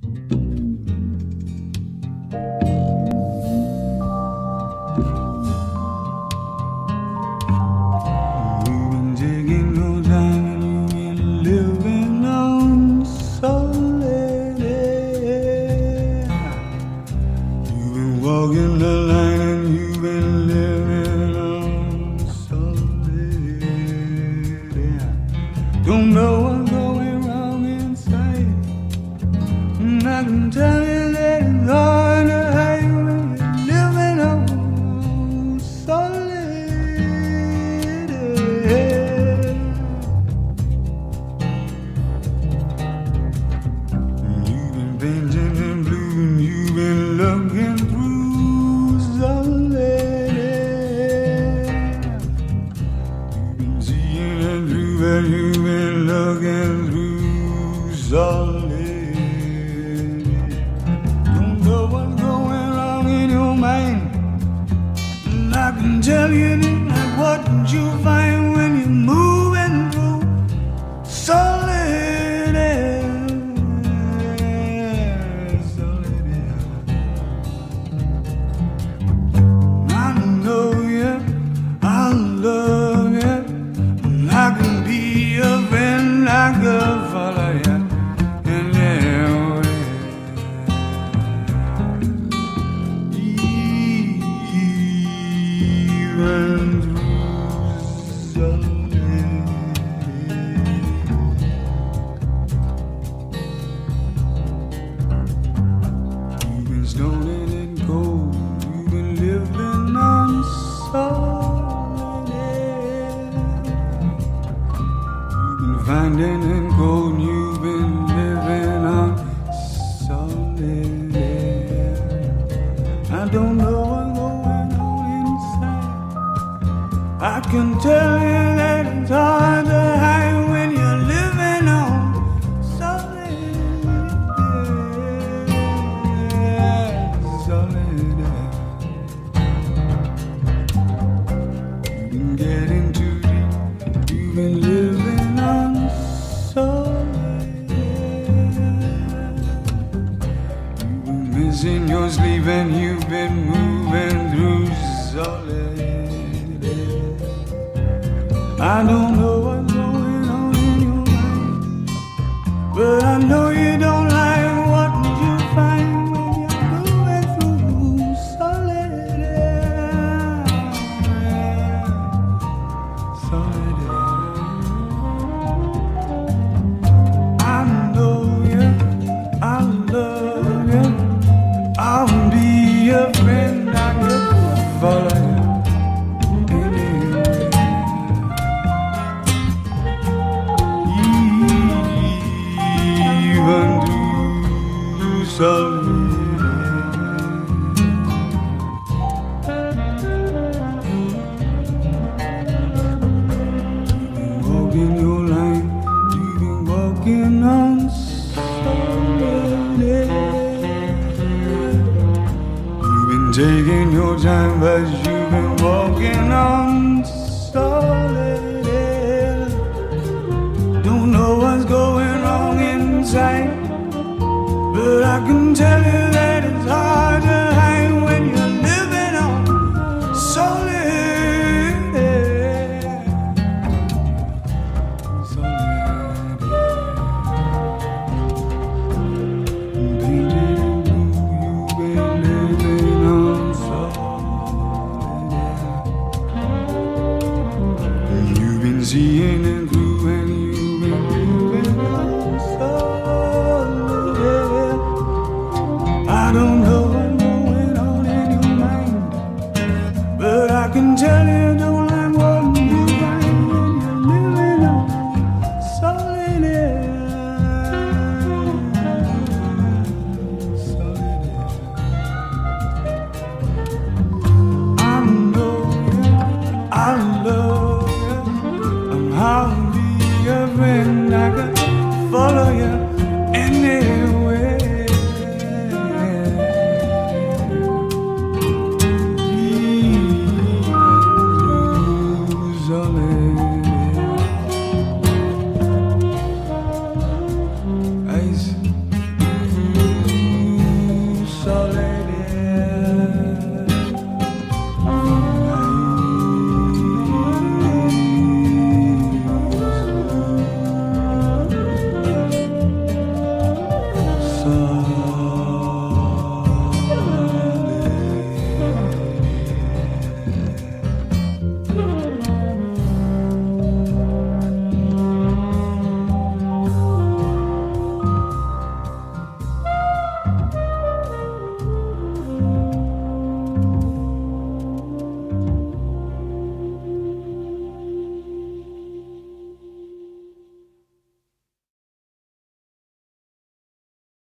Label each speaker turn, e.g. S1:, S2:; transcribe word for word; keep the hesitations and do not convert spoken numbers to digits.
S1: Walking the line and you've been living on solid. Don't know what's going wrong inside, and I can tell you that it's hard to hide when you're living on solid. You've been painting in blue and you've been looking through. But you've been looking through solid. Don't know what's going wrong in your mind, and I can tell you that what you find when you're moving through solid air. Solid air. I know you, I love you, and I can be a friend like a follow ya, and yeah, oh yeah. Even through solid. You've been stoning and cold, you've been living on solid air. Finding and cold, you've been living on solid air. I don't know what's going on inside, I can tell you that it's hard to hide when you're living on solid air. Solid air. You've been getting too deep, you've been living on solid air. You've been missing your sleep and you've been moving through solid air. I don't know what's going on in your mind, but I know you don't like what you find when you're moving through solid air. Solid air. I know you, I love you, I'll be your friend, I can follow you. Even through solid walking your line, you've been walking on solid air. You've been taking your time, but you've been walking on solid air. Don't know what's going wrong inside, but I can tell you that it's hard to hide when you're living on solid air. Solid air. Baby, you've been living on solid air. You've been seeing it through and you've been living on solid air. I don't know what's going on in your mind, but I can tell you don't like what you find when you're living on solid air. Solid air. I know you, I love you, I'm how to be your friend, I can follow you.